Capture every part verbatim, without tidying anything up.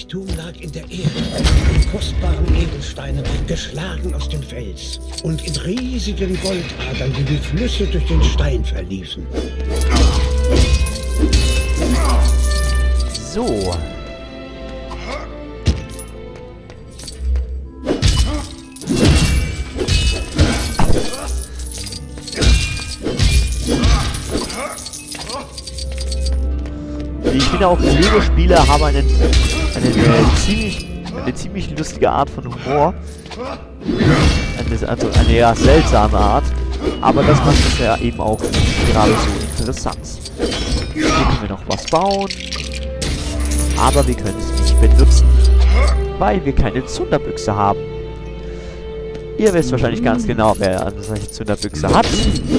Reichtum lag in der Erde, in kostbaren Edelsteinen, geschlagen aus dem Fels und in riesigen Goldadern, die wie Flüsse durch den Stein verliefen. So. Ich finde auch, Lego-Spiele haben einen, einen, äh, ziemlich, eine ziemlich lustige Art von Humor. Eine, also eine eher seltsame Art. Aber das macht es ja eben auch gerade so interessant. Hier können wir noch was bauen. Aber wir können es nicht benutzen, weil wir keine Zunderbüchse haben. Ihr wisst wahrscheinlich ganz genau, wer eine solche Zunderbüchse hat.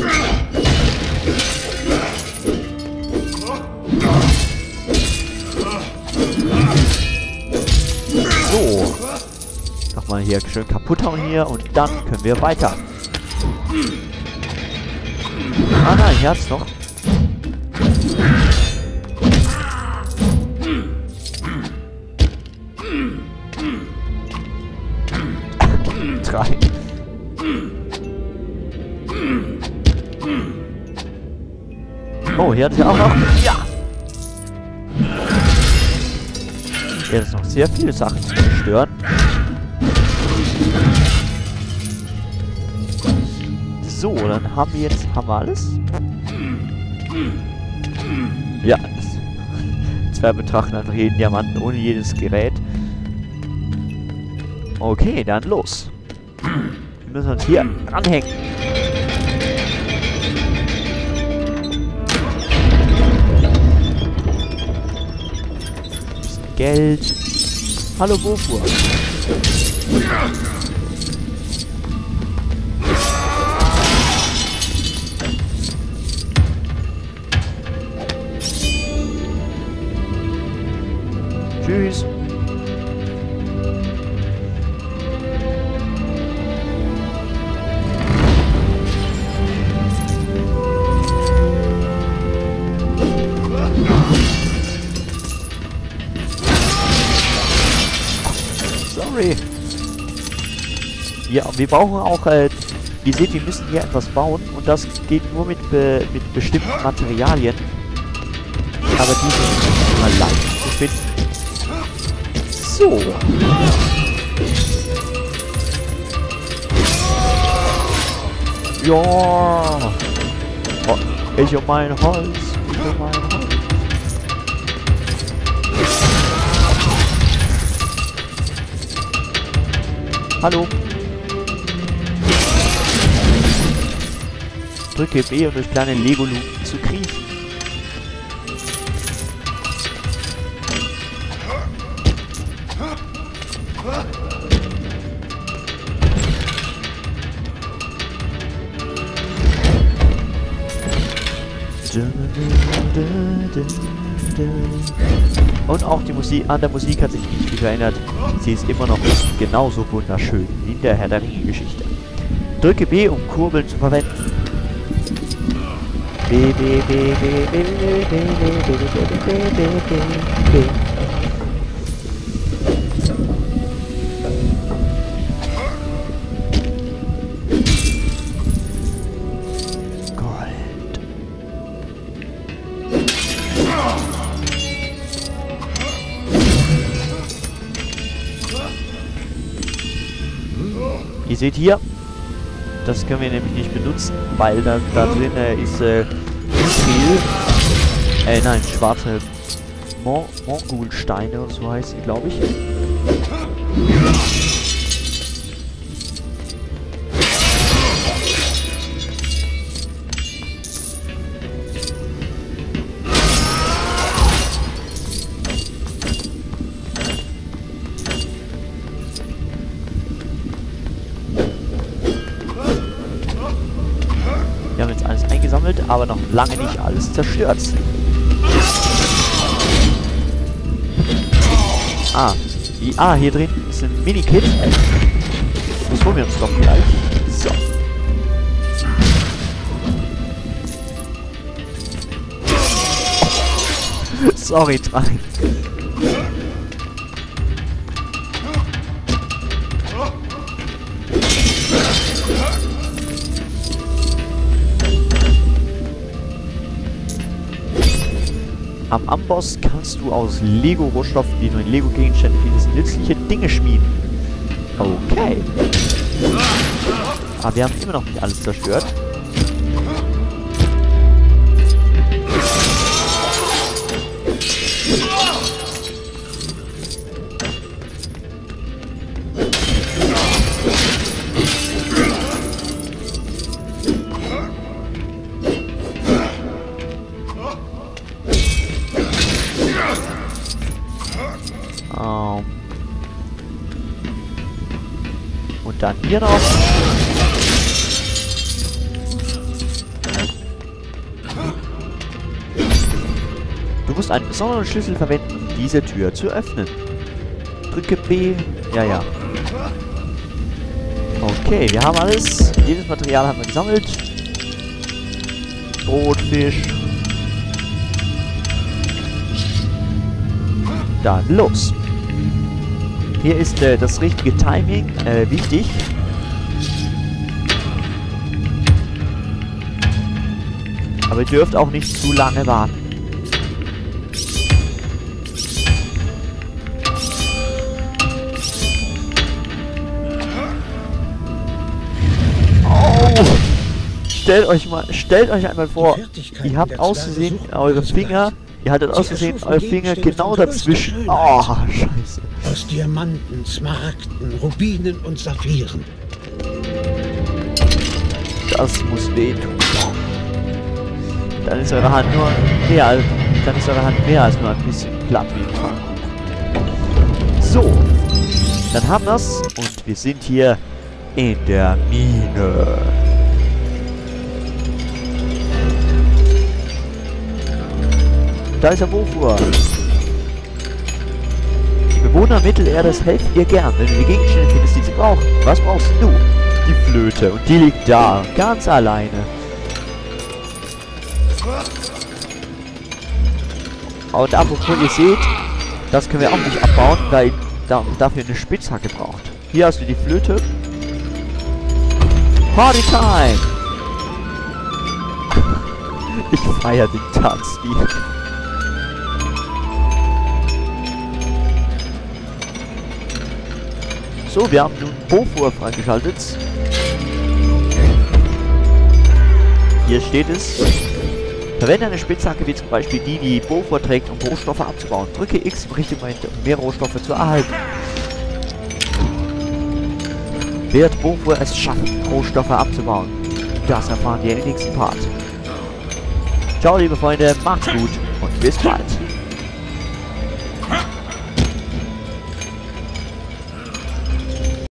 So. Nochmal hier schön kaputt hauen hier und dann können wir weiter. Ah nein, hier hat's noch. Drei. Oh, hier hat sie auch noch. Ja! Hier ist noch sehr viele Sachen zu zerstören. So, dann haben wir jetzt, haben wir alles? Ja, zwei betrachten einfach jeden Diamanten ohne jedes Gerät. Okay, dann los. Wir müssen uns hier anhängen. Geld. Hallo, Bofur. Tschüss. Sorry. Ja, wir brauchen auch, äh, ihr seht, wir müssen hier etwas bauen und das geht nur mit, be mit bestimmten Materialien. Aber die sind mal leicht zu finden. So. Ja. Oh, ich um mein Holz. Ich um mein Holz. Hallo. Drücke B, um durch kleine Lego-Luken zu kriechen. Und auch die Musik, an der Musik hat sich nicht viel verändert. Sie ist immer noch genauso wunderschön wie in der Herr der Ringe-Geschichte. Drücke B, um Kurbeln zu verwenden. B, B, B, B, B, B, B, B, B, B, B, B. Ihr seht hier, das können wir nämlich nicht benutzen, weil da, da drin äh, ist äh, viel, äh, nein, schwarze Mon Mongolsteine und so heißt sie, glaube ich. Wir haben jetzt alles eingesammelt, aber noch lange nicht alles zerstört. Ah, die, ah hier drin ist ein Mini-Kit. Das holen wir uns doch gleich. So. Sorry, Treib. Am Amboss kannst du aus Lego-Rohstoffen, die du in Lego-Gegenständen findest, nützliche Dinge schmieden. Okay. Aber wir haben immer noch nicht alles zerstört. Um. Und dann hier noch. Du musst einen besonderen Schlüssel verwenden, um diese Tür zu öffnen. Drücke B. Ja, ja. Okay, wir haben alles. Jedes Material haben wir gesammelt. Brot, Fisch. Dann los. Hier ist äh, das richtige Timing äh, wichtig. Aber ihr dürft auch nicht zu lange warten. Oh! Stellt euch mal, stellt euch einmal vor, ihr habt auszusehen eure Finger. Ihr hattet aus Versehen eure Finger genau dazwischen. Oh, scheiße. Aus Diamanten, Smaragden, Rubinen und Saphiren. Das muss wehtun. Dann ist eure Hand nur mehr als, dann ist eure Hand mehr als nur ein bisschen platt wie ein Pfannkuchen. So. Dann haben wir's und wir sind hier in der Mine. Da ist der Bofur. Die Bewohner Mittelerdes helfen dir gern, wenn du die Gegenstände findest, die sie brauchen. Was brauchst du? Die Flöte. Und die liegt da. Ganz alleine. Und apropos, ihr seht, das können wir auch nicht abbauen, da ihr da, dafür eine Spitzhacke braucht. Hier hast du die Flöte. Party Time! Ich feiere den Tanzstil. So, wir haben nun Bofur freigeschaltet. Hier steht es. Verwende eine Spitzhacke wie zum Beispiel die, die Bofur trägt, um Rohstoffe abzubauen. Drücke X im richtigen Moment, um mehr Rohstoffe zu erhalten. Wird Bofur es schaffen, Rohstoffe abzubauen? Das erfahren wir im nächsten Part. Ciao, liebe Freunde, macht's gut und bis bald.